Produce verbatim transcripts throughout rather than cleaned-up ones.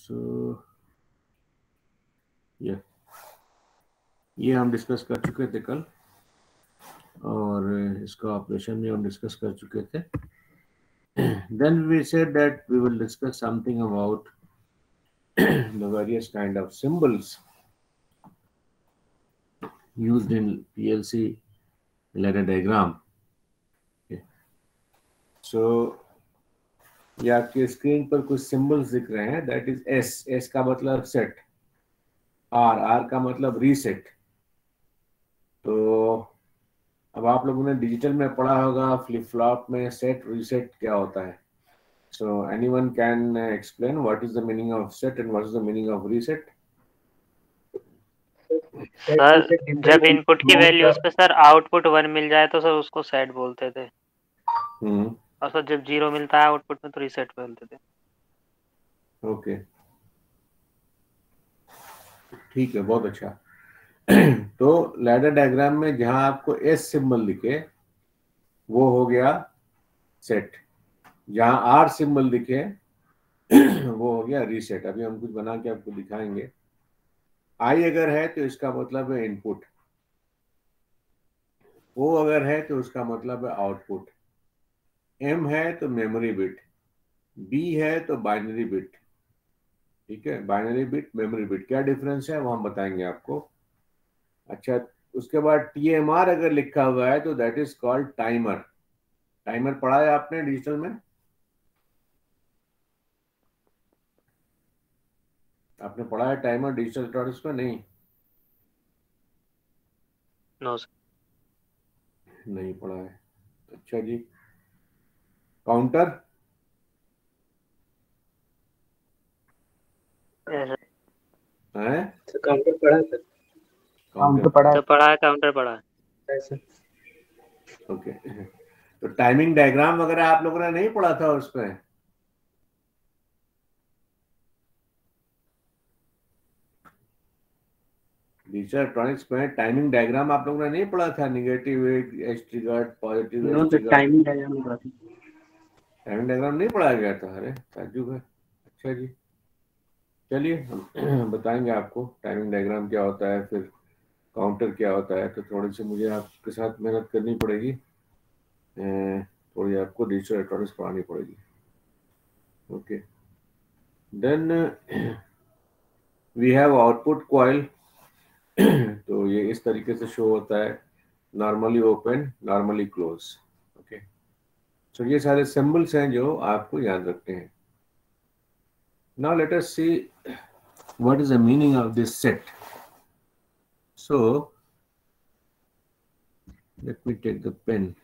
सो ये ये हम डिस्कस कर चुके थे कल, और इसका ऑपरेशन भी हम डिस्कस कर चुके थे. Then we said that we will discuss something about the various kind of symbols used in P L C ladder diagram. Okay. So ये आपके स्क्रीन पर कुछ सिंबल्स दिख रहे हैं. That is S. एस का मतलब सेट. आर. आर का मतलब रीसेट. तो अब आप लोगों ने डिजिटल में पढ़ा होगा फ्लिप फ्लॉप में सेट रीसेट क्या होता है. So anyone can explain what is the meaning of set and what is the meaning of reset. Sir जब इनपुट की वैल्यू उस पे सर आउटपुट वन मिल जाए तो सर उसको सेट बोलते थे. हम्म. और सर जब जीरो मिलता है आउटपुट में तो रीसेट बोलते थे. ओके, ठीक है, बहुत अच्छा. तो लैडर डायग्राम में जहां आपको एस सिंबल दिखे वो हो गया सेट. जहां आर सिंबल दिखे वो हो गया रीसेट. अभी हम कुछ बना के आपको दिखाएंगे. आई अगर है तो इसका मतलब है इनपुट. ओ अगर है तो उसका मतलब है आउटपुट. एम है तो मेमोरी बिट. बी है तो बाइनरी बिट. ठीक है, बाइनरी बिट, मेमोरी बिट, क्या डिफरेंस है वो हम बताएंगे आपको. अच्छा, उसके बाद टी एम आर अगर लिखा हुआ है तो that is called timer. Timer पढ़ा है आपने डिजिटल में? आपने पढ़ा है टाइमर डिजिटल इलेक्ट्रॉनिक्स में? नहीं, नो सर. नहीं पढ़ा है. अच्छा जी. काउंटर Yes, है? काउंटर पढ़ा है. काउंटर पढ़ा तो पढ़ा है, काउंटर पढ़ा है. है. ओके. तो टाइमिंग डायग्राम वगैरह आप लोगों ने नहीं पढ़ा था उसमें? डिजिटल इलेक्ट्रॉनिक्स में टाइमिंग डायग्राम आप लोगों ने नहीं पढ़ा था? Negative edge triggered, positive edge triggered. Timing diagram पढ़ा था. टाइमिंग डायग्राम नहीं पढ़ाया गया था? अरे ताज्जुब है. अच्छा जी, चलिए हम बताएंगे आपको टाइमिंग डायग्राम क्या होता है, फिर काउंटर क्या होता है. तो थोड़ी सी मुझे आपके साथ मेहनत करनी पड़ेगी. थोड़ी आपको डिजिटल इलेक्ट्रॉनिक्स पढ़ानी पड़ेगी. Okay. Then we have output coil. तो ये इस तरीके से शो होता है. Normally open, normally close. Okay. So ये सारे सिंबल्स हैं जो आपको याद रखने हैं. Now let us see what is the meaning of this set. So let me take the pen.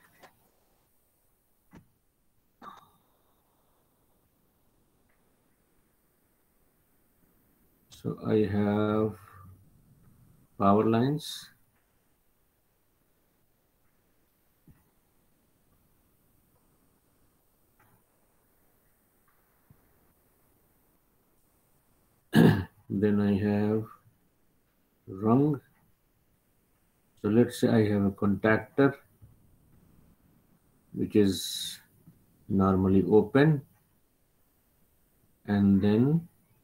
So I have power lines. Then I have rung. So let's say I have a contactor which is normally open, and then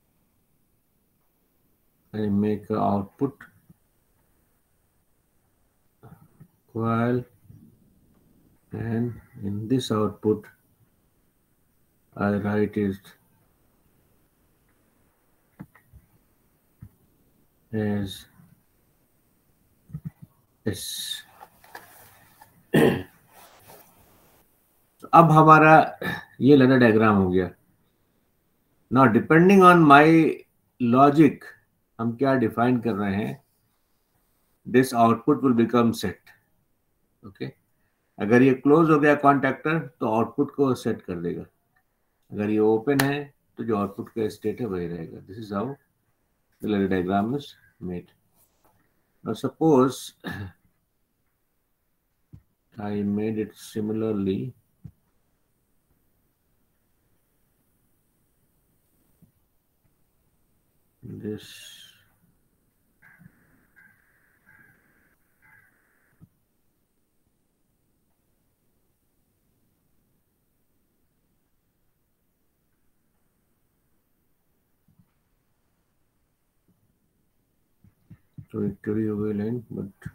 I make an output coil, and in this output I write it as S. तो अब हमारा ये ladder diagram हो गया. Now depending on my logic हम क्या define कर रहे हैं, this output will become set. Okay. अगर ये क्लोज हो गया कॉन्टैक्टर तो आउटपुट को सेट कर देगा. अगर ये ओपन है तो जो आउटपुट का स्टेट है वही रहेगा. This is how the ladder diagram is made. Now suppose I made it similarly. This trajectory हो गई लाइन, बट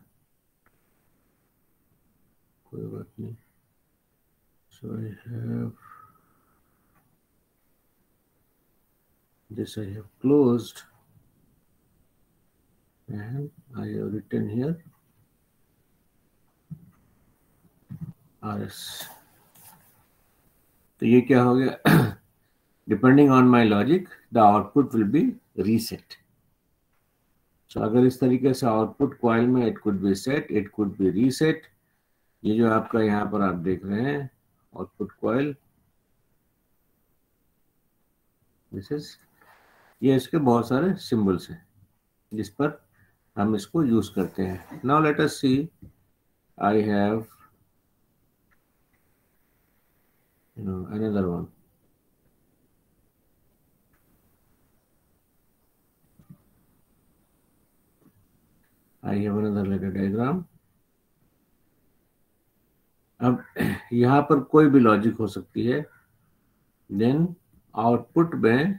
कोई बात नहीं. So I have this, I have closed, and I have written here R S. तो ये क्या हो गया? Depending on my logic, the output will be reset. So अगर इस तरीके से output coil में it could be set, it could be reset. ये जो आपका यहाँ पर आप देख रहे हैं output coil, this is, ये इसके बहुत सारे symbols हैं जिस पर हम इसको यूज करते हैं. Now let us see. I have, you know, another one. I have another ladder diagram. अब यहाँ पर कोई भी लॉजिक हो सकती है. देन आउटपुट में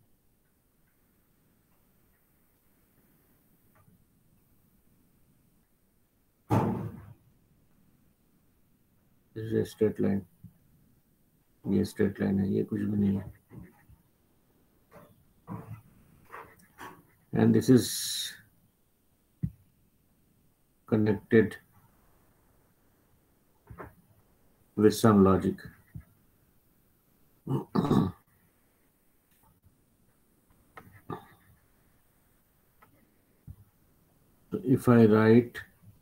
स्ट्रेट लाइन, ये स्ट्रेट लाइन है, ये कुछ भी नहीं है. And this is connected with some logic. So if I write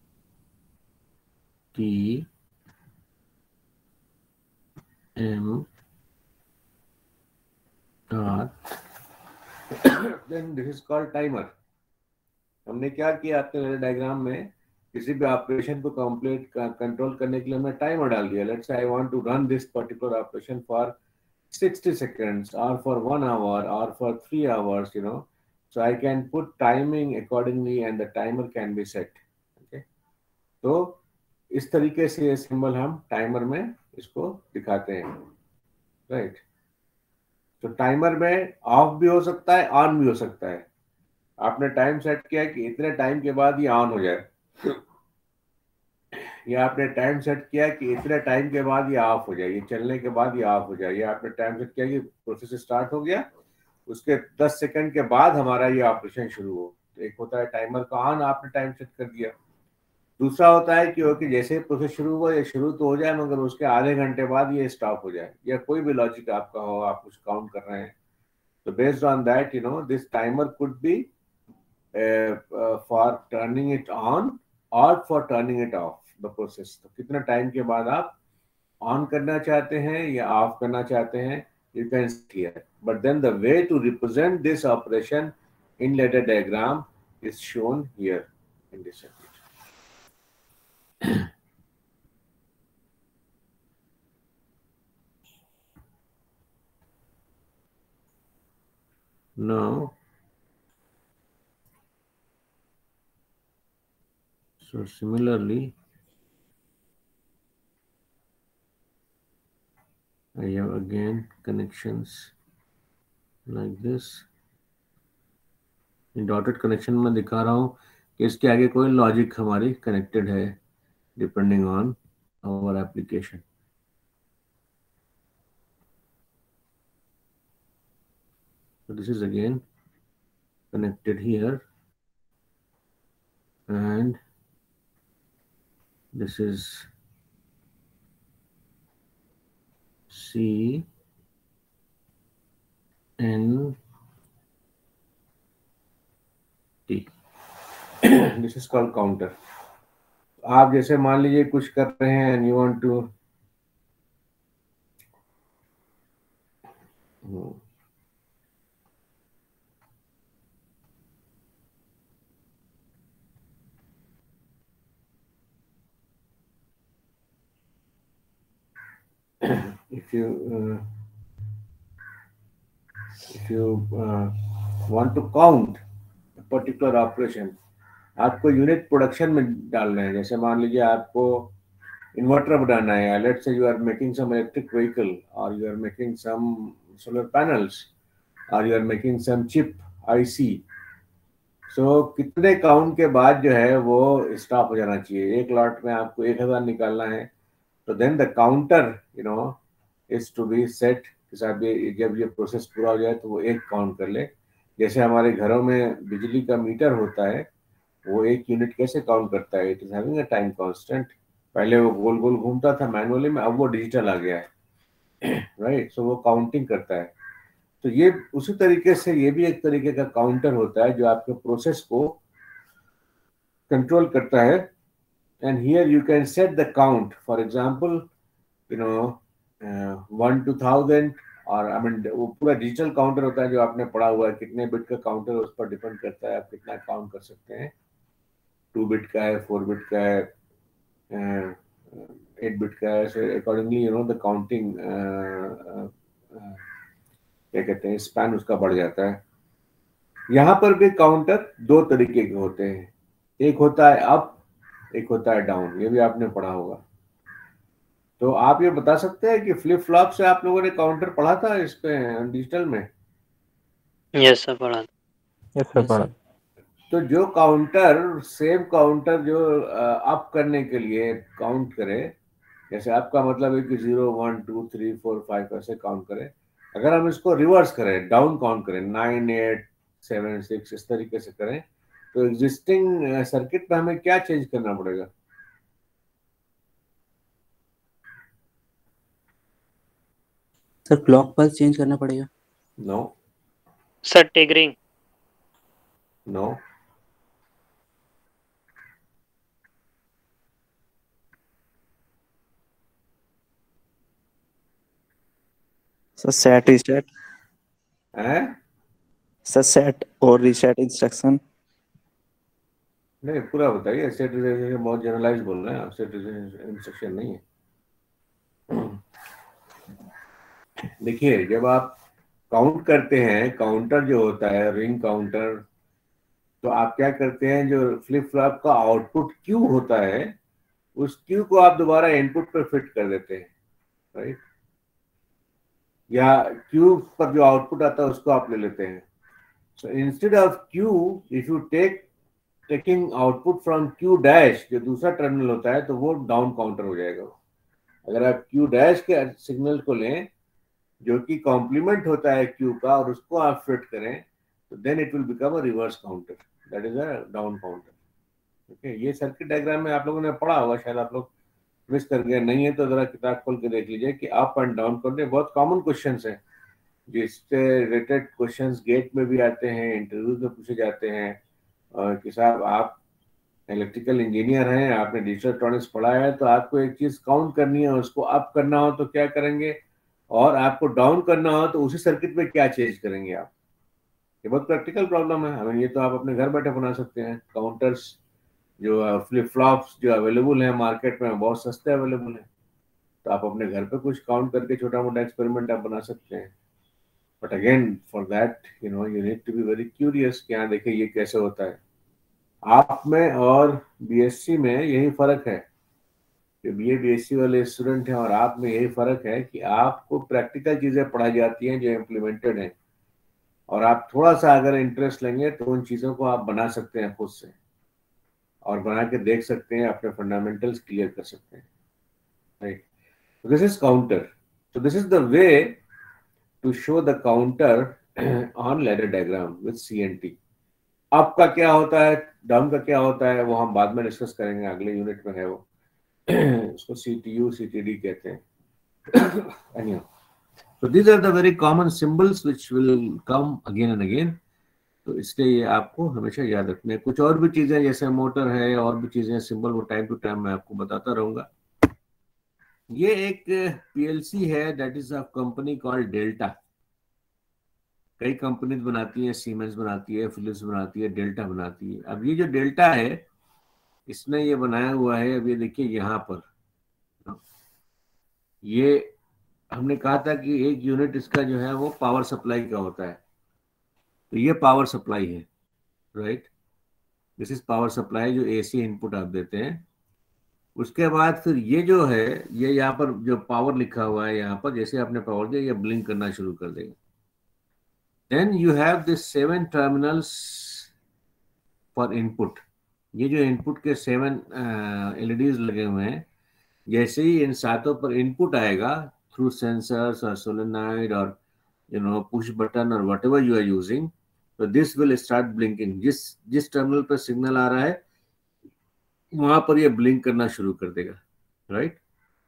T M dot, then this is called timer. हमने क्या किया आपके डायग्राम में, किसी भी ऑपरेशन को कंप्लीट कंट्रोल करने के लिए हमने टाइमर डाल दिया. Let's say I want to run this particular operation for sixty seconds or for one hour or for three hours, you know. So I can put timing accordingly and the timer can be set. Okay. तो इस तरीके से ये symbol हम timer में इसको दिखाते हैं, राइट. तो टाइमर में ऑफ भी हो सकता है, ऑन भी हो सकता है. आपने टाइम सेट किया कि इतने टाइम के बाद ये ऑन हो जाए, या आपने टाइम सेट किया कि इतने टाइम के बाद ये ऑफ हो जाए, ये चलने के बाद ये ऑफ हो जाए, या आपने टाइम सेट किया कि प्रोसेस स्टार्ट हो गया, उसके दस सेकंड के बाद हमारा ये ऑपरेशन शुरू हो. तो एक होता है टाइमर का ऑन, आपने टाइम सेट कर दिया. दूसरा होता है कि ओके जैसे ही प्रोसेस शुरू हुआ ये शुरू तो हो जाए मगर उसके आधे घंटे बाद ये स्टॉप हो जाए, या कोई भी लॉजिक आपका हो, आप कुछ काउंट कर रहे हैं. तो based on that, you know, this timer could be for turning it on और for turning it off the process. तो कितना टाइम के बाद आप ऑन करना चाहते हैं या ऑफ करना चाहते हैं, you can see here. But then the way to represent this operation in ladder diagram is shown here in this circuit. Now, so similarly, I have again connections like this. इन dotted connection में दिखा रहा हूँ कि इसके आगे कोई logic हमारी कनेक्टेड है depending on our application. So this is again connected here, and this is C N T. This is called counter. आप जैसे मान लीजिए कुछ कर रहे हैं and you want to hmm. if you uh, if you uh, want to count a particular operation, आपको unit production में डालना है. जैसे मान लीजिए आपको इन्वर्टर बनाना है, let's say you are making some electric vehicle और you are making some solar panels और you are making some chip IC. So so, कितने काउंट के बाद जो है वो स्टॉप हो जाना चाहिए। एक लॉट में आपको एक हजार निकालना है, तो then the counter you know is to be set. जब ये जब ये प्रोसेस पूरा हो जाए तो वो एक काउंट कर ले। जैसे हमारे घरों में बिजली का मीटर होता है, वो एक यूनिट कैसे काउंट करता है? It is having a time constant. पहले वो गोल गोल घूमता था मैनुअली में, अब वो डिजिटल आ गया है, राइट। सो वो काउंटिंग करता है। तो ये उसी तरीके से ये भी एक तरीके का काउंटर होता है जो आपके प्रोसेस को कंट्रोल करता है। And here you can set the count, for example you know one to thousand, और आई मीन वो पूरा डिजिटल काउंटर होता है जो आपने पढ़ा हुआ है। कितने बिट का काउंटर है उस पर डिपेंड करता है आप कितना काउंट कर सकते हैं। टू बिट का है, फोर बिट का है, एट बिट का है। So accordingly you know the counting क्या कहते हैं स्पैन उसका बढ़ जाता है। यहाँ पर भी काउंटर दो तरीके के होते हैं, एक होता है अप, एक होता है डाउन। ये भी आपने पढ़ा होगा। तो आप ये बता सकते हैं कि फ्लिप फ्लॉप से आप लोगों ने काउंटर पढ़ा था इस पे डिजिटल में? यस सर पढ़ा। यस सर पढ़ा। तो जो काउंटर सेम काउंटर जो अप करने के लिए काउंट करे, जैसे आपका मतलब है कि zero one two three four five ऐसे काउंट करें, अगर हम इसको रिवर्स करें, डाउन काउंट करें, नाइन एट सेवन सिक्स इस तरीके से करें, तो एग्जिस्टिंग सर्किट में हमें क्या चेंज करना पड़ेगा? सर क्लॉक पल्स चेंज करना पड़ेगा। No sir triggering. No sir set reset. है सर सेट और रीसेट इंस्ट्रक्शन। नहीं, पूरा बताइए। सेट बहुत जनरलाइज बोल रहे हैं आप, सेट इंस्ट्रक्शन नहीं है। देखिए, जब आप काउंट करते हैं, काउंटर जो होता है रिंग काउंटर, तो आप क्या करते हैं, जो फ्लिप फ्लॉप का आउटपुट क्यू होता है उस क्यू को आप दोबारा इनपुट पर फिट कर देते हैं, राइट। या क्यू पर जो आउटपुट आता है उसको आप ले लेते हैं। So instead of Q, if you take taking output from Q dash, जो दूसरा टर्मिनल होता है, तो वो डाउन काउंटर हो जाएगा। अगर आप क्यू डैश के सिग्नल को लें जो कि कॉम्प्लीमेंट होता है क्यू का, और उसको आप फिट करें, तो then it will become a reverse counter, that is a down counter. Okay, ये सर्किट डायग्राम में आप लोगों ने पढ़ा होगा, शायद आप लोग मिस कर गए। नहीं है तो जरा किताब खोल के देख लीजिए कि अप एंड डाउन करने बहुत कॉमन क्वेश्चंस हैं, जिससे रिलेटेड क्वेश्चंस गेट में भी आते हैं, इंटरव्यूज में पूछे जाते हैं। और कि साहब आप इलेक्ट्रिकल इंजीनियर हैं, आपने डिजिटल इलेक्ट्रॉनिक्स पढ़ा है, तो आपको एक चीज काउंट करनी है, उसको अप करना हो तो क्या करेंगे, और आपको डाउन करना हो तो उसी सर्किट में क्या चेंज करेंगे आप। ये बहुत प्रैक्टिकल प्रॉब्लम है। हमें ये तो आप अपने घर बैठे बना सकते हैं। काउंटर्स जो फ्लिप फ्लॉप्स जो अवेलेबल है मार्केट में बहुत सस्ते अवेलेबल है, तो आप अपने घर पे कुछ काउंट करके छोटा मोटा एक्सपेरिमेंट आप बना सकते हैं। But again for that you know you need to be very curious कि हाँ देखिए ये कैसे होता है। आप में और बीएससी में यही फर्क है, जो बी ए बीएससी वाले स्टूडेंट हैं और आप में यही फर्क है कि आपको प्रैक्टिकल चीजें पढ़ाई जाती हैं जो इम्प्लीमेंटेड हैं, और आप थोड़ा सा अगर इंटरेस्ट लेंगे तो उन चीजों को आप बना सकते हैं खुद से, और बना के देख सकते हैं, अपने फंडामेंटल्स क्लियर कर सकते हैं, right. So this is counter. So this is the way to show the counter on ladder diagram with C N T. अप का क्या होता है, डाउन का क्या होता है, वो हम बाद में डिस्कस करेंगे, अगले यूनिट में है वो। उसको C T U, C T D कहते हैं। Anyhow, so these are the very common symbols which will come again and again. तो इसलिए ये आपको हमेशा याद रखना है। कुछ और भी चीजें जैसे मोटर है और भी चीजें सिंबल, वो टाइम टू टाइम मैं आपको बताता रहूंगा। ये एक पीएलसी है, that is a company called Delta. कई कंपनीज बनाती हैं, सीमेंस बनाती है, फिलिप्स बनाती है, डेल्टा बनाती है। अब ये जो डेल्टा है इसने ये बनाया हुआ है, अब ये देखिए यहाँ पर ये हमने कहा था कि एक यूनिट इसका जो है वो पावर सप्लाई का होता है। तो ये पावर सप्लाई है, right. This is power supply, जो एसी इनपुट आप देते हैं। उसके बाद फिर ये जो है, ये यहाँ पर जो पावर लिखा हुआ है, यहाँ पर जैसे आपने पावर दिया ये ब्लिंक करना शुरू कर देगा। Then you have this seven terminals for input. ये जो इनपुट के सेवन एलईडीज लगे हुए हैं, जैसे ही इन सातों पर इनपुट आएगा थ्रू सेंसर्स और सोलेनॉइड और यू नो पुश बटन और व्हाटएवर यू आर यूजिंग, तो दिस विल स्टार्ट ब्लिंकिंग। जिस जिस टर्मिनल पर सिग्नल आ रहा है वहां पर ये ब्लिंक करना शुरू कर देगा, right.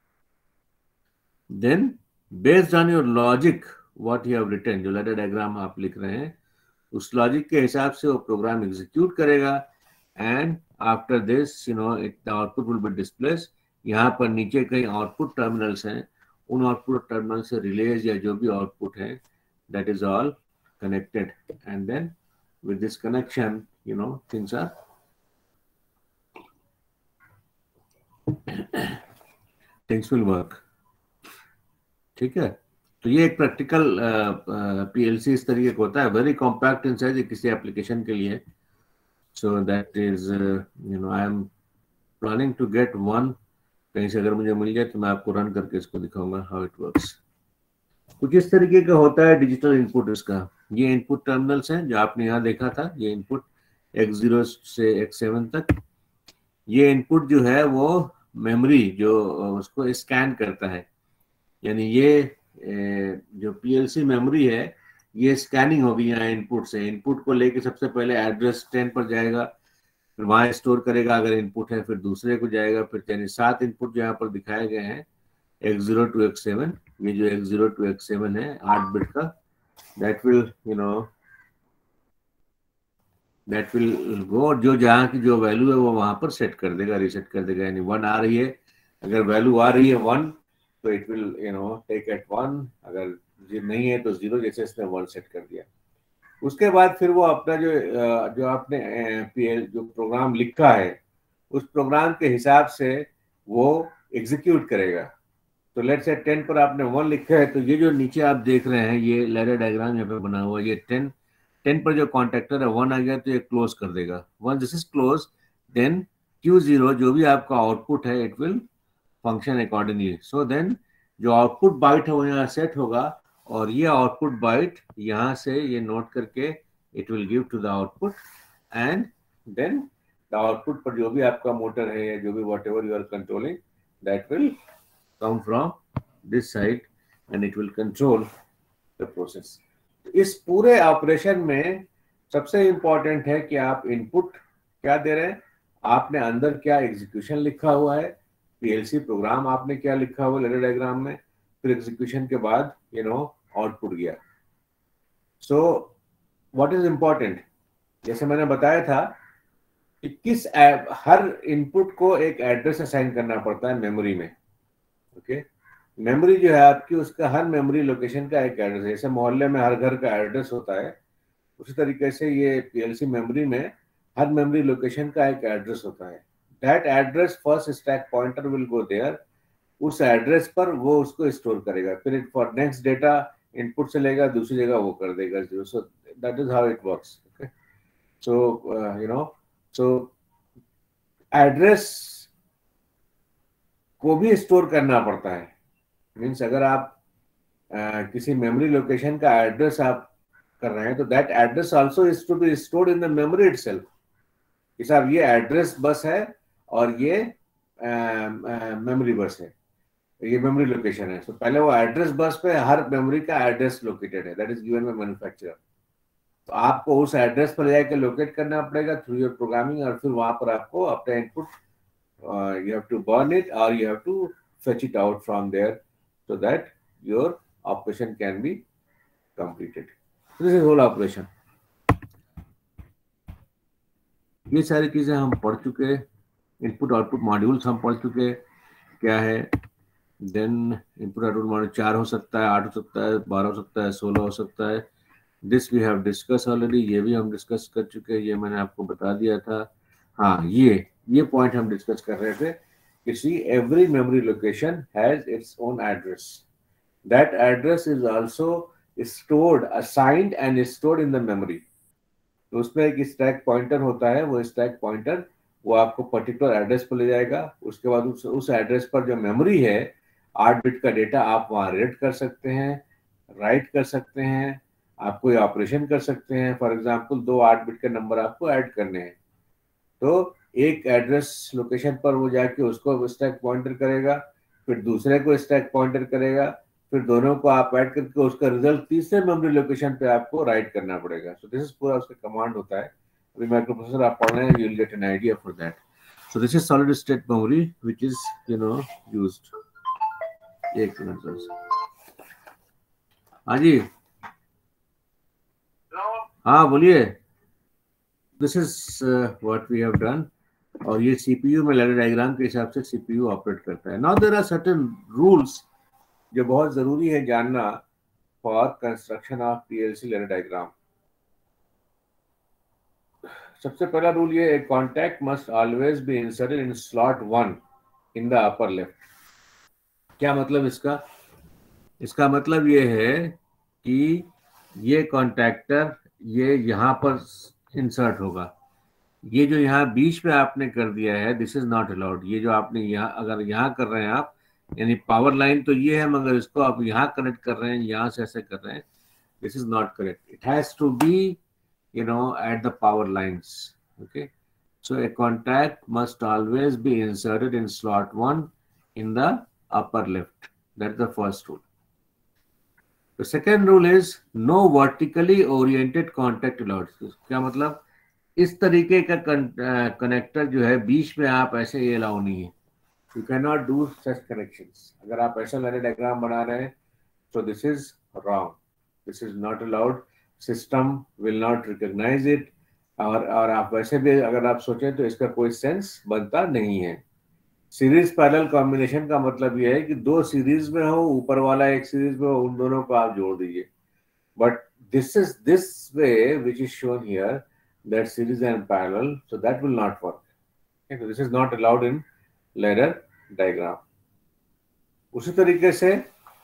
Then based on your logic what you have written, जो लैडर डायग्राम आप लिख रहे हैं उस लॉजिक के हिसाब से वो प्रोग्राम एग्जीक्यूट करेगा, and after this you know it the output will be displays. यहाँ पर नीचे कई आउटपुट टर्मिनल्स हैं, उन आउटपुट टर्मिनल से रिलेज या जो भी आउटपुट है that is all connected, and then with this connection you know things are things will work, ठीक है। तो ये एक प्रैक्टिकल पीएलसी इस तरीके का होता है, वेरी कॉम्पैक्ट इन साइज किसी एप्लीकेशन के लिए। So that is you know I am planning to get one, कहीं से अगर मुझे मिल जाए तो मैं आपको रन करके इसको दिखाऊंगा हाउ इट वर्क्स। कुछ इस तरीके का होता है डिजिटल इनपुट इसका। ये इनपुट टर्मिनल्स हैं जो आपने यहाँ देखा था, ये इनपुट एक्स जीरो से एक्स सेवन तक। ये इनपुट जो है वो मेमोरी जो उसको स्कैन करता है, यानी ये जो पीएलसी मेमोरी है ये स्कैनिंग होगी यहाँ इनपुट से। इनपुट को लेके सबसे पहले एड्रेस टेन पर जाएगा, फिर वहाँ स्टोर करेगा अगर इनपुट है, फिर दूसरे को जाएगा, फिर यानी सात इनपुट जो यहाँ पर दिखाए गए हैं X zero to X seven, ये जो X zero to X seven है आठ बिट का, that will you know that will go, जो जहाँ की जो वैल्यू है वो वहां पर सेट कर देगा, रीसेट कर देगा। यानी वन आ रही है, अगर वैल्यू आ रही है वन तो it will you know take at one, अगर नहीं है तो जीरो, जैसे इसने वन सेट कर दिया। उसके बाद फिर वो अपना जो जो आपने पीएल जो प्रोग्राम लिखा है उस प्रोग्राम के हिसाब से वो एग्जीक्यूट करेगा। तो लेट्स से टेन पर आपने वन लिखा है, तो ये जो नीचे आप देख रहे हैं ये लैडर डायग्राम यहाँ पे बना हुआ है, ये टेन टेन पर जो कॉन्टेक्टर है वन आ गया तो ये क्लोज कर देगा। One this is close, then Q zero जो भी आपका आउटपुट है it will function accordingly. So then जो आउटपुट बाइट है वो यहाँ सेट होगा और ये आउटपुट बाइट यहाँ से ये नोट करके it will give to the output, and then the output पर जो भी आपका मोटर है या जो भी whatever you are controlling that will come from this side and it will control the process। इस पूरे ऑपरेशन में सबसे इंपॉर्टेंट है कि आप इनपुट क्या दे रहे हैं, आपने अंदर क्या एग्जीक्यूशन लिखा हुआ है, पीएलसी प्रोग्राम आपने क्या लिखा हुआ लैडर डायग्राम में, फिर एग्जीक्यूशन के बाद यू नो आउटपुट गया। सो व्हाट इज इंपॉर्टेंट, जैसे मैंने बताया था कि किस हर इनपुट को एक एड्रेस असाइन करना पड़ता है मेमोरी में। Okay okay? मेमोरी जो है आपकी उसका हर मेमोरी लोकेशन का एक एड्रेस है, जैसे मोहल्ले में हर घर का एड्रेस होता है उसी तरीके से ये पीएलसी मेमोरी में हर मेमोरी लोकेशन का एक एड्रेस होता है। That address first stack pointer will go there, उस एड्रेस पर वो उसको स्टोर करेगा, फिर फॉर नेक्स्ट डेटा इनपुट से लेगा दूसरी जगह वो कर देगा zero. So that is how it works. Okay, so you know so address को भी स्टोर करना पड़ता है। मीन्स अगर आप आ, किसी मेमोरी लोकेशन का एड्रेस आप कर रहे हैं तो that address also is to be stored in the memory itself. कि साहब ये एड्रेस बस है और ये मेमोरी बस है, ये मेमोरी लोकेशन है। तो so, पहले वो एड्रेस बस पे हर मेमोरी का एड्रेस लोकेटेड है, that is given by manufacturer. तो आपको उस एड्रेस पर जाकर लोकेट करना पड़ेगा थ्रू योर प्रोग्रामिंग, और फिर वहां पर आपको अपना input Uh, you have to burn it or you have to fetch it out from there so that your operation can be completed. So this is whole operation. ये सारी चीजें हम पढ़ चुके, इनपुट आउटपुट मॉड्यूल्स हम पढ़ चुके क्या है। देन इनपुट आउटपुट मॉड्यूल चार हो सकता है, आठ हो सकता है, बारह हो सकता है, सोलह हो सकता है। This we have discuss already, ये भी हम डिस्कस कर चुके हैं, ये मैंने आपको बता दिया था। हाँ, ये ये पॉइंट हम डिस्कस कर रहे थे कि see every memory location has its own address, that address is also stored assigned and stored in the memory. तो उसमें एक स्टैक पॉइंटर होता है, वो स्टैक पॉइंटर वो आपको पर्टिकुलर एड्रेस पर ले जाएगा। उसके बाद उस उस एड्रेस पर जो मेमोरी है आठ बिट का डेटा आप वहाँ रीड कर सकते हैं, राइट कर सकते हैं, आप कोई ऑपरेशन कर सकते हैं। फॉर एग्जाम्पल दो आठ बिट के नंबर आपको ऐड करने हैं तो एक एड्रेस लोकेशन पर वो जाके उसको स्टैक पॉइंटर करेगा, फिर दूसरे को स्टैक पॉइंटर करेगा, फिर दोनों को आप ऐड करके उसका रिजल्ट तीसरे मेमोरी लोकेशन पे आपको राइट करना पड़ेगा। सो दिस इज पूरा उसका कमांड होता है। अभी माइक्रोप्रोसेसर आप पढ़ रहे हैं, you will get an idea for that. So this is solid state memory which is you know used. एक मिनट सर। हाँ जी, हाँ बोलिए। This is what we have done. और ये सीपीयू में लैडर डायग्राम के हिसाब से सीपीयू ऑपरेट करता है। Now there are certain rules जो बहुत जरूरी है जानना for construction of PLC ladder diagram. सबसे पहला रूल ये, contact must always be inserted in slot one in the upper left. क्या मतलब इसका? इसका मतलब ये है कि ये कॉन्टैक्टर ये यहाँ पर इंसर्ट होगा। ये जो यहाँ बीच में आपने कर दिया है, दिस इज नॉट अलाउड। ये जो आपने यहाँ अगर यहाँ कर रहे हैं आप, यानी पावर लाइन तो ये है, मगर इसको आप यहाँ कनेक्ट कर रहे हैं, यहाँ से ऐसे कर रहे हैं, this is not correct. It has to be you know at the power lines. Okay, so a contact must always be inserted in slot one in the upper left. That's the first rule. The second rule is no vertically oriented contact allowed. क्या मतलब? इस तरीके का connector जो है बीच में आप ऐसे ये अलाउ नहीं है। You cannot do such connections. अगर आप ऐसा लैडर डायग्राम बना रहे हैं so this is wrong. This is not allowed. System will not recognize it. और और आप वैसे भी अगर आप सोचें तो इसका कोई सेंस बनता नहीं है। सीरीज पैरेलल कॉम्बिनेशन का मतलब यह है कि दो सीरीज में हो, ऊपर वाला एक सीरीज में हो, उन दोनों को आप जोड़ दीजिए। But this is this way which is shown here that series and parallel, so that will not work. This is not allowed in ladder diagram. उसी तरीके से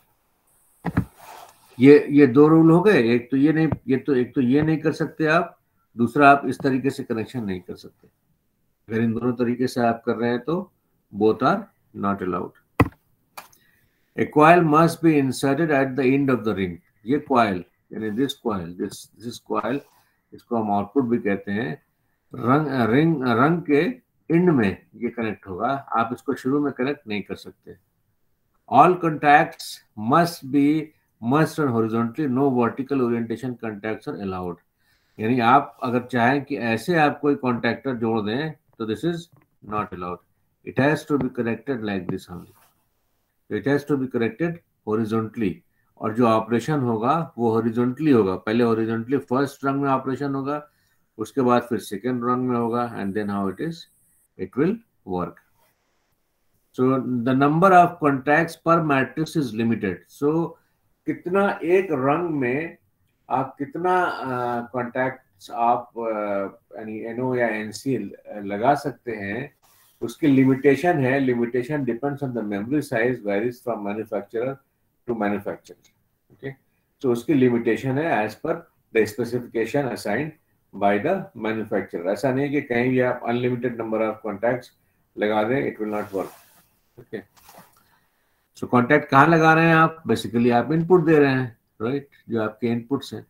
ये ये दो रूल हो गए। एक तो ये नहीं, ये तो एक तो ये नहीं कर सकते आप, दूसरा आप इस तरीके से कनेक्शन नहीं कर सकते। अगर इन दोनों तरीके से आप कर रहे हैं तो both are not allowed. A coil must be inserted at the end of the ring. ये कॉइल यानी this coil this this coil, इसको हम आउटपुट भी कहते हैं। रंग रिंग रंग के एंड में ये कनेक्ट होगा, आप इसको शुरू में कनेक्ट नहीं कर सकते। All contacts must be must और horizontally, no vertical orientation contacts are allowed. यानी आप अगर चाहें कि ऐसे आप कोई कॉन्टैक्टर जोड़ दें तो this is not allowed. It has to be connected like this only. It has to be connected horizontally, और जो ऑपरेशन होगा वो हॉरिजॉन्टली होगा। पहले हॉरिजॉन्टली फर्स्ट रंग में ऑपरेशन होगा, उसके बाद फिर सेकेंड रंग में होगा, and then how it is it will work. So the number of contacts per matrix is limited. So कितना एक रंग में आप कितना कॉन्टैक्ट्स आप यानी एनओ या एनसी लगा सकते हैं, उसकी लिमिटेशन है। Limitation depends on the memory size, varies from manufacturer to manufacturer. Okay, तो उसकी लिमिटेशन है as per the specification assigned by the manufacturer. ऐसा नहीं कि कहीं भी आप अनलिमिटेड नंबर ऑफ कॉन्टैक्ट्स लगा दें, it will not work. Okay, so contact कहाँ लगा रहे हैं आप? बेसिकली आप इनपुट दे रहे हैं, राइट right? जो आपके इनपुट्स हैं।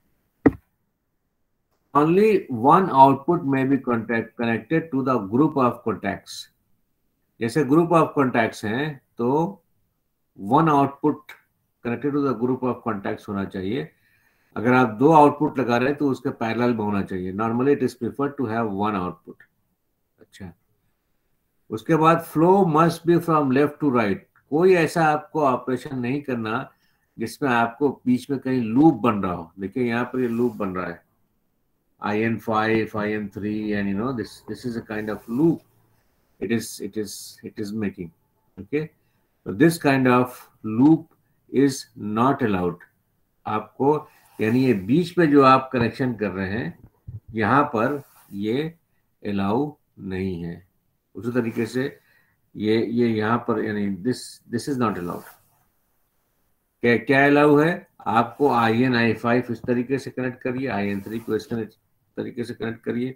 ओनली वन आउटपुट में be contact connected to the group of contacts. जैसे ग्रुप ऑफ कॉन्टैक्ट्स हैं तो one output connected to the group of contacts होना चाहिए। अगर आप दो आउटपुट लगा रहे हैं तो उसके पैरेलल में होना चाहिए। Normally it is preferred to have one output. अच्छा, उसके बाद flow must be from left to right. कोई ऐसा आपको ऑपरेशन नहीं करना जिसमें आपको बीच में कहीं लूप बन रहा हो। देखिए यहाँ पर ये लूप बन रहा है, I N five, I N three, and you know this this is a kind of loop it is it is it is making. Okay, so this kind of loop is not allowed. आपको यानी ये बीच में जो आप connection कर रहे हैं यहाँ पर ये अलाउ नहीं है। उसी तरीके से ये ये यहाँ पर यानी this this is not allowed. क्या क्या अलाउ है? आपको आई एन आई फाइव इस तरीके से कनेक्ट करिए, आई एन थ्री को इस तरीके से कनेक्ट करिए,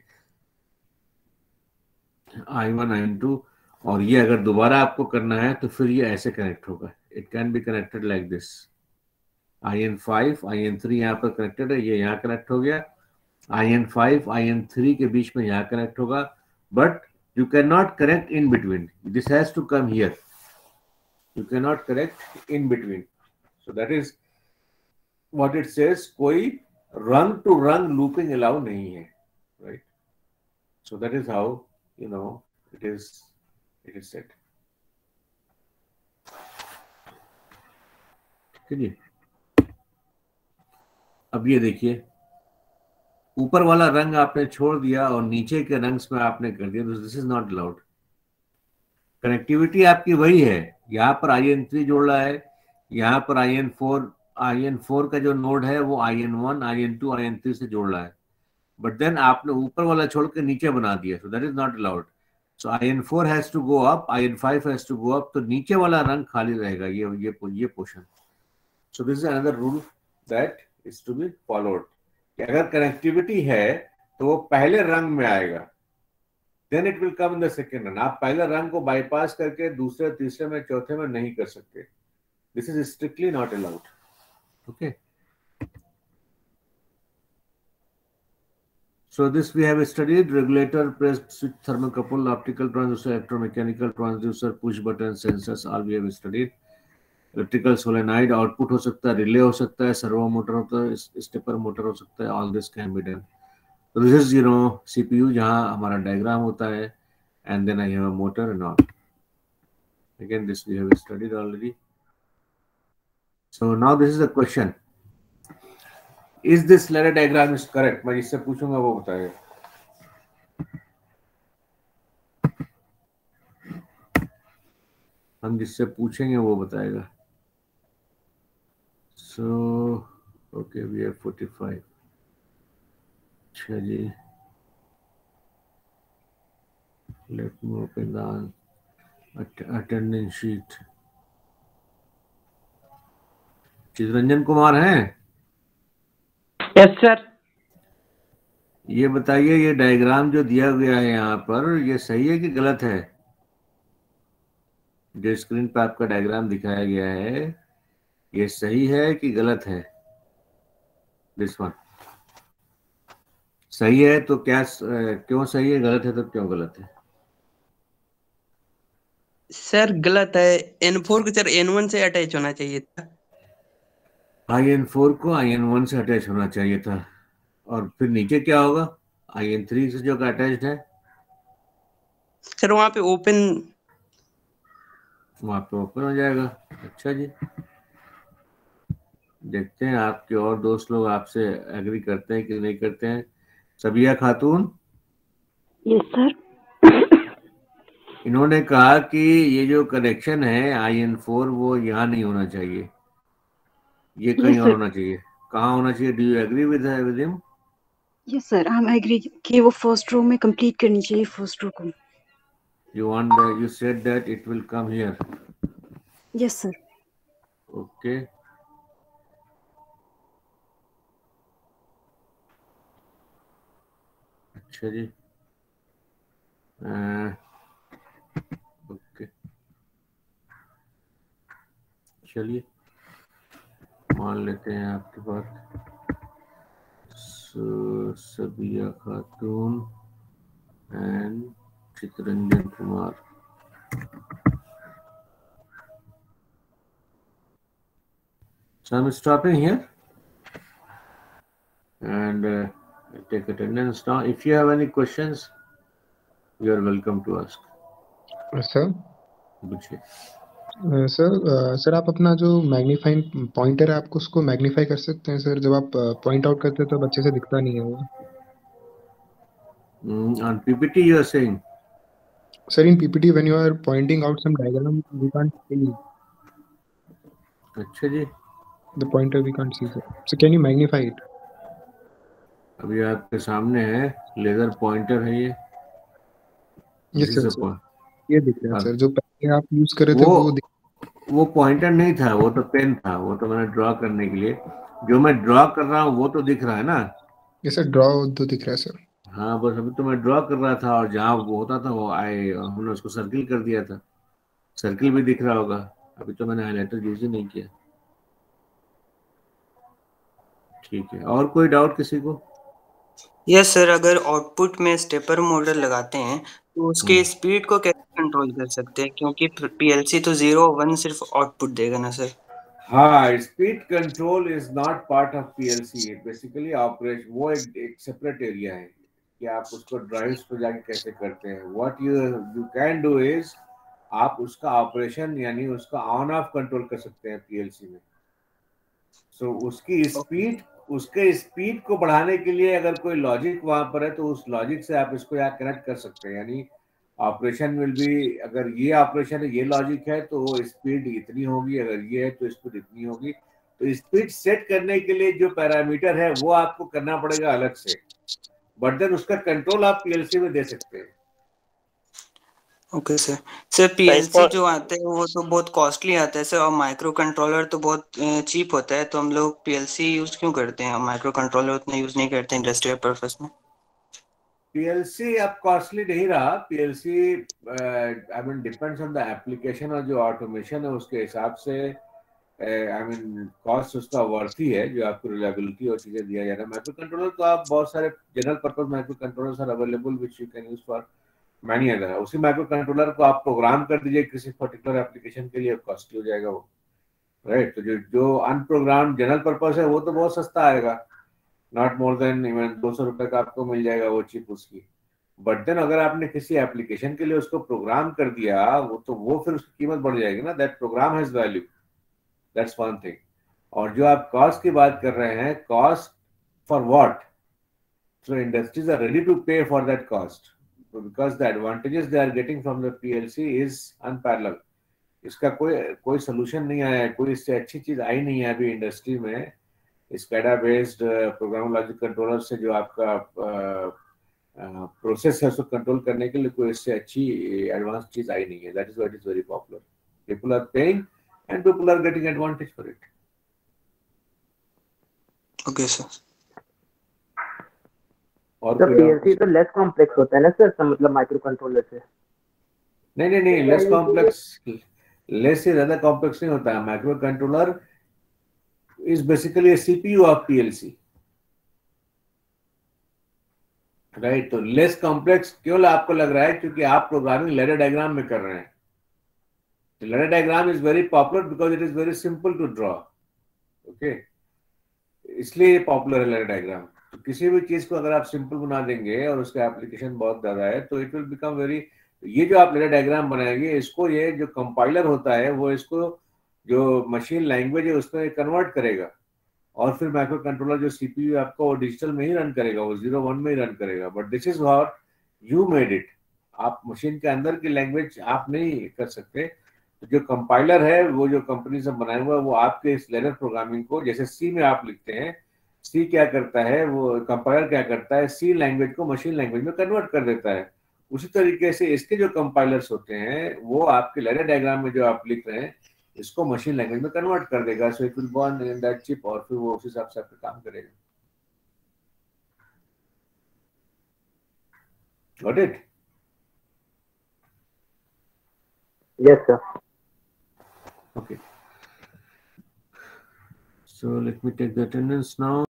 I one I N two, और ये अगर दोबारा आपको करना है तो फिर ये ऐसे कनेक्ट होगा। It can be connected like this. I N five, I N three यहाँ पर कनेक्टेड है, ये यहाँ कनेक्ट हो गया। I N five, I N three के बीच में यहाँ कनेक्ट होगा, but you cannot correct in between. This has to come here. You cannot correct in between. So that is what it says. कोई rung to rung looping allow नहीं है, right? So that is how, you know, it is it is said. ठीक है। अब ये देखिए, ऊपर वाला रंग आपने छोड़ दिया और नीचे के रंग में आपने कर दिया, तो this is not allowed. Connectivity आपकी वही है, यहाँ पर आई एन थ्री जोड़ रहा है, यहाँ पर I N four I N four का जो नोड है वो I N one I N two I N three से जोड़ रहा है, बट देन आपने ऊपर वाला छोड़ के नीचे बना दिया, so that is not allowed. So I N four has to go up, I N five has to go up, तो नीचे वाला रंग खाली रहेगा, ये ये ये portion. So this is another rule that is to be followed. अगर connectivity है तो वो पहले रंग में आएगा, then it will come in the second rung. आप पहले रंग को बाईपास करके दूसरे तीसरे में चौथे में नहीं कर सकते। This is strictly not allowed. Okay, so this we have studied: regulator, press switch, thermocouple, optical transducer, electromechanical transducer, push button sensors, all we have studied. Electrical solenoid, output हो सकता है, रिले हो सकता है, सर्वो मोटर होता है, stepper motor हो सकता है, all this can be done. So this is, you know, C P U जहाँ हमारा डायग्राम होता है, and then I have a motor and all. Again, this we have studied already. So now this is the question: is this ladder diagram is correct? मैं जिससे पूछूंगा वो बताएगा। हम जिससे पूछेंगे वो बताएगा। So okay, we have forty-five. अच्छा जी, let me open the attendance sheet. Chitranjan Kumar हैं? Yes sir. ये बताइए, ये डायग्राम जो दिया गया है यहाँ पर, ये सही है कि गलत है? जो स्क्रीन पर आपका डायग्राम दिखाया गया है, ये सही है कि गलत है? दिस वन सही है तो क्या, क्यों सही है? गलत है तो क्यों गलत है? सर गलत है। एन फोर को सर एन वन से अटैच होना चाहिए था। आई एन फोर को आई एन वन से अटैच होना चाहिए था, और फिर नीचे क्या होगा? आई एन थ्री से जो अटैच्ड है सर वहां पे ओपन, वहां पे ओपन हो जाएगा। अच्छा जी, देखते हैं आपके और दोस्त लोग आपसे एग्री करते हैं कि नहीं करते हैं। सबिया खातून, यस सर। इन्होंने कहा कि ये जो कनेक्शन है आई एन फोर वो यहाँ नहीं होना चाहिए, ये कहीं और होना चाहिए। कहाँ होना चाहिए? Do you agree with with him? Yes sir, I am agree कि वो फर्स्ट रो में कंप्लीट करनी चाहिए, फर्स्ट रो को। You want, you said that it will come here. Yes sir. Okay, अच्छा जी, ओके, चलिए मान लेते हैं आपके पास Sabiya Khatoon and Chittaranjan Kumar. So I'm stopping here and uh, I'll take attendance now. If you have any questions, you are welcome to ask. Sir पूछिए। Sir sir आप अपना जो मैग्नीफाइंग पॉइंटर है, आपको उसको मैग्नीफाई कर सकते हैं सर? जब आप पॉइंट आउट करते हैं तो अच्छे से दिखता नहीं है वो। Mm, on P P T you are saying? Sir, in P P T when you are pointing out some diagram, we can't see अच्छा जी, the pointer, we can't see sir. So can you magnify it? अभी आपके सामने है, laser pointer है ये। Yes This is sir, a sir. point. ये दिख रहा है हाँ। सर, जो पहले आप यूज कर रहे थे वो वो दिख... वो पॉइंटर नहीं था, वो तो पेन था, वो तो मैंने ड्रॉ करने के लिए, जो मैं ड्रॉ कर रहा हूँ वो तो दिख रहा है ना। ये सर ड्रॉ तो दिख रहा है सर। हाँ, बस अभी तो मैं ड्रॉ कर रहा था, और जहाँ वो होता था वो आए, हमने उसको सर्किल कर दिया था। सर्किल भी दिख रहा होगा, अभी तो मैंने हाइलाइटर यूज ही नहीं किया। ठीक है, और कोई डाउट किसी को? यस सर, अगर आउटपुट में स्टेपर मोटर लगाते हैं तो उसके हम्म। स्पीड को कैसे कंट्रोल कर सकते हैं, क्योंकि पीएलसी तो जीरो वन सिर्फ आउटपुट देगा ना सर। हाँ, speed control is not part of PLC, basically operation वो एक, एक सेपरेट एरिया है कि आप उसको ड्राइव्स पे जाके कैसे करते हैं। What you you can do is आप उसका ऑपरेशन यानी उसका ऑन ऑफ कंट्रोल कर सकते हैं पीएलसी में। सो so, उसकी स्पीड उसके स्पीड को बढ़ाने के लिए अगर कोई लॉजिक वहां पर है तो उस लॉजिक से आप इसको यहाँ कनेक्ट कर सकते हैं। यानी ऑपरेशन विल बी, अगर ये ऑपरेशन है, ये लॉजिक है तो स्पीड इतनी होगी, अगर ये है तो स्पीड इतनी होगी। तो स्पीड सेट करने के लिए जो पैरामीटर है वो आपको करना पड़ेगा अलग से, बट देन उसका कंट्रोल आप पीएलसी में दे सकते हैं। Okay sir. सर पीएलसी जो आते हैं वो तो बहुत कॉस्टली आता है सर, और माइक्रो कंट्रोलर तो बहुत चीप होता है, तो हम लोग पीएलसी यूज क्यों करते हैं, माइक्रो कंट्रोलर उतना यूज नहीं करते इंडस्ट्रियल पर्पस में। पीएलसी अब कॉस्टली नहीं रहा। PLC I mean depends on the application और जो ऑटोमेशन है उसके हिसाब से आई मीन कॉस्ट उसका वर्थी है जो आपको रिलायबिलिटी और चीजें दिया जा रहा है। माइक्रो कंट्रोलर तो आप बहुत सारे general purpose micro controllers are available which you can use for many other. उसी माइक्रो कंट्रोलर को आप प्रोग्राम कर दीजिए किसी पर्टिकुलर एप्लीकेशन के लिए, कॉस्टली हो जाएगा वो, राइट। तो जो जो अनप्रोग्राम जनरल पर्पस है वो तो बहुत सस्ता आएगा, not more than even though सौ रुपए का आपको मिल जाएगा वो चिप उसकी। बट देन अगर आपने किसी एप्लीकेशन के लिए उसको प्रोग्राम कर दिया वो तो वो फिर उसकी कीमत बढ़ जाएगी ना। That program has value, that's one thing. और जो आप कॉस्ट की बात कर रहे हैं, cost for what, so industries are ready to pay for that cost because the advantages they are getting from the PLC is unparallel. इसका कोई कोई सोल्यूशन नहीं आया है, कोई इससे अच्छी चीज आई नहीं है अभी इंडस्ट्री में। SCADA based program logic controller से जो आपका प्रोसेस है उसको कंट्रोल करने के लिए कोई इससे अच्छी एडवांस चीज आई नहीं है। That is what is very popular, people are paying and people are getting advantage for it. Okay sir. और सर पीएलसी तो लेस कॉम्प्लेक्स होता है ना सर, मतलब माइक्रो कंट्रोलर से? नहीं नहीं नहीं, लेस कॉम्प्लेक्स, लेस से ज्यादा कॉम्प्लेक्स नहीं होता है। Micro controller is basically a CPU of PLC, right. तो लेस कॉम्प्लेक्स क्यों आपको लग रहा है? क्योंकि आप प्रोग्रामिंग लैडर डायग्राम में कर रहे हैं। Ladder diagram is very popular because it is very simple to draw, okay, इसलिए पॉपुलर है लैडर डायग्राम। तो किसी भी चीज को अगर आप सिंपल बना देंगे और उसका एप्लीकेशन बहुत ज्यादा है तो इट विल बिकम वेरी, ये जो आप लैडर डायग्राम बनाएंगे इसको ये जो कंपाइलर होता है वो इसको जो मशीन लैंग्वेज है उसमें कन्वर्ट करेगा और फिर माइक्रो कंट्रोलर जो सीपीयू आपका वो डिजिटल में ही रन करेगा, वो जीरो वन में ही रन करेगा। But this is what you made it. आप मशीन के अंदर की लैंग्वेज आप नहीं कर सकते। तो जो कंपाइलर है वो जो कंपनी से बनाया हुआ है वो आपके इस लैडर प्रोग्रामिंग को, जैसे सी में आप लिखते हैं, सी क्या करता है, वो कंपाइलर क्या करता है, सी लैंग्वेज को मशीन लैंग्वेज में कन्वर्ट कर देता है। उसी तरीके से इसके जो कंपाइलर्स होते हैं वो आपके लैडर डायग्राम में जो आप लिख रहे हैं इसको मशीन लैंग्वेज में कन्वर्ट कर देगा। So it will burn in that chip और फिर वो उस हिसाब से आपका काम करेगा। Got it? Yes sir. Okay. So let me take the attendance now.